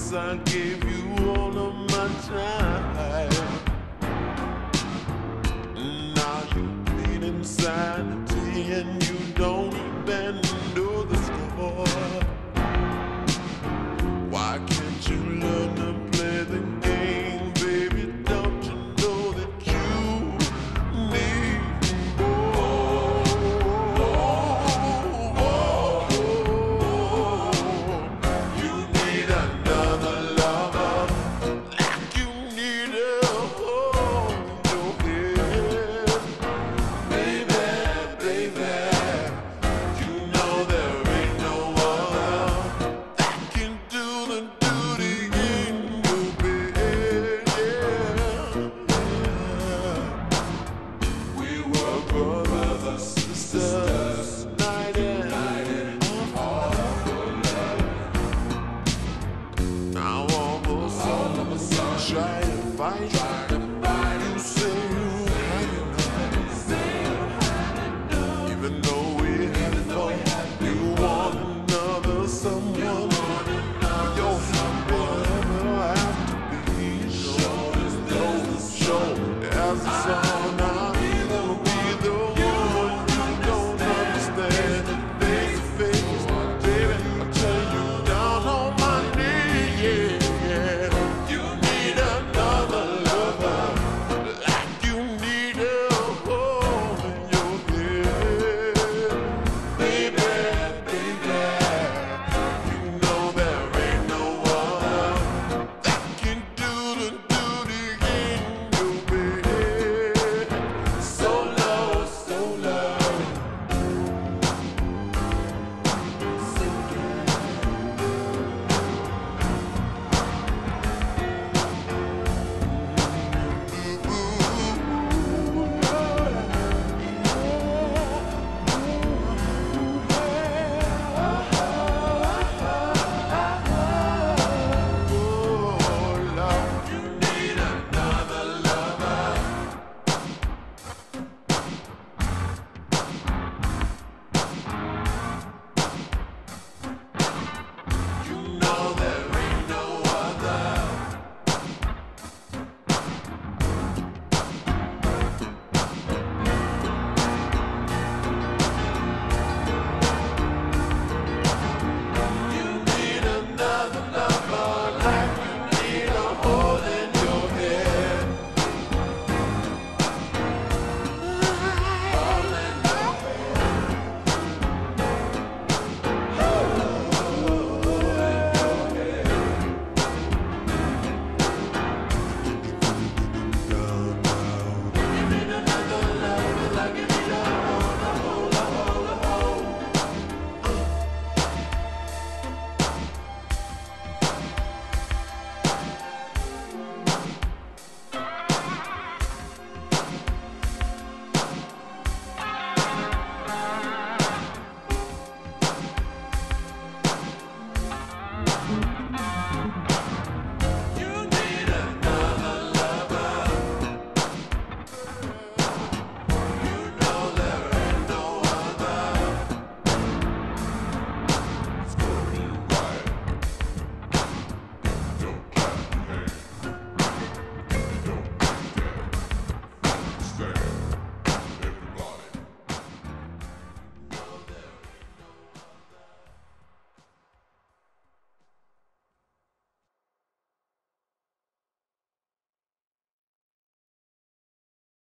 'cause I gave you all of my time. Now you bleed inside, and you don't even know the score. Why can't you learn to play the game, baby? Don't you know that you need more? You need another lover, like you need a hole in your head. Baby, baby, you know there ain't no other that can do the duty in your bed. Yeah. We were brothers, sisters, night and all for love. Now all of a sudden, try to fight.